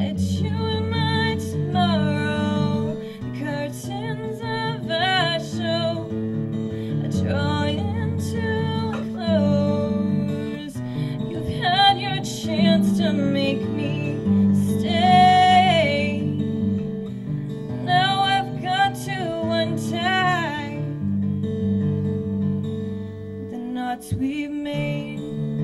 It's you and my tomorrow, the curtains of our show are drawing to a close. You've had your chance to make me stay. Now I've got to untie the knots we've made.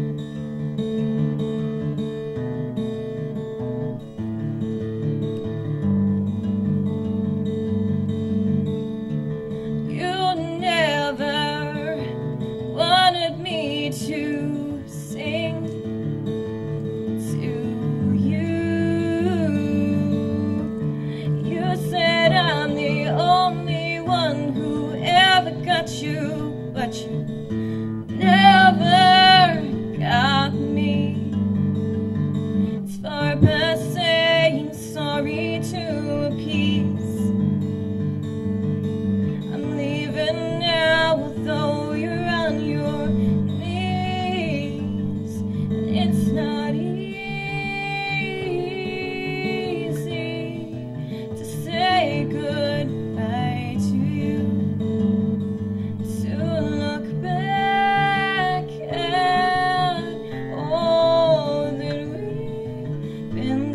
To sing to you. You said I'm the only one who ever got you, but you never got me. It's far past saying sorry to a piece. I'm leaving now, though you're on your it's not easy to say goodbye to you, to look back at all that we've been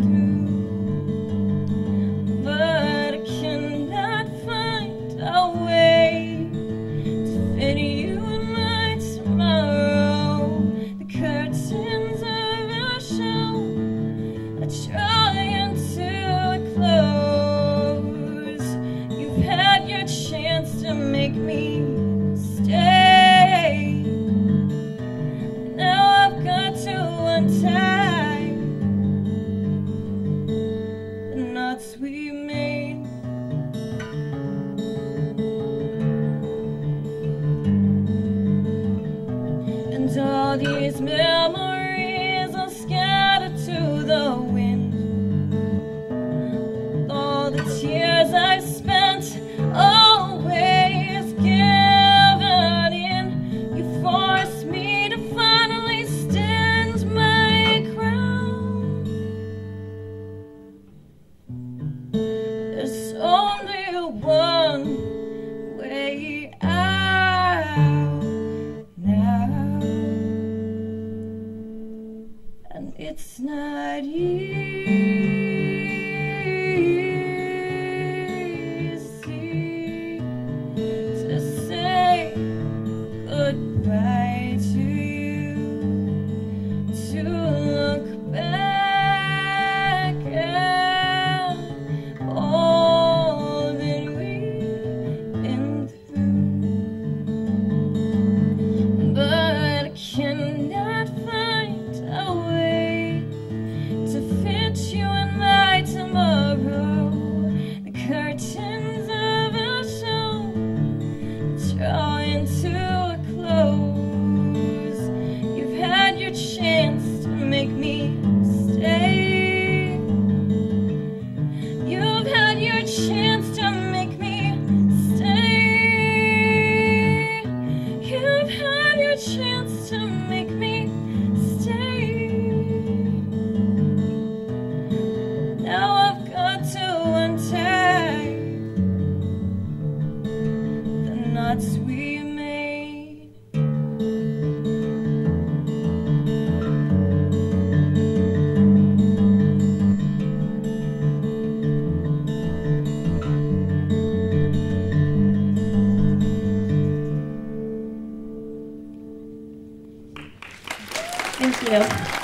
through. But I cannot find a way to fit you in my tomorrow. The curtains trying to close. You've had your chance to make me stay. Now I've got to untie the knots we made. And all these memories are scattered to the wind. All the tears I've spent, always given in. You forced me to finally stand my ground. There's only one way out now, and it's not easy to say goodbye to you, to look back at all that we've been through. But I cannot find a way to fit you in my tomorrow. The curtains of our show drawing to a close. You've had your chance to make me stay. You've had your chance to make me stay. You've had your chance to make me stay. Now I've got to untie the knots we made. Thank you.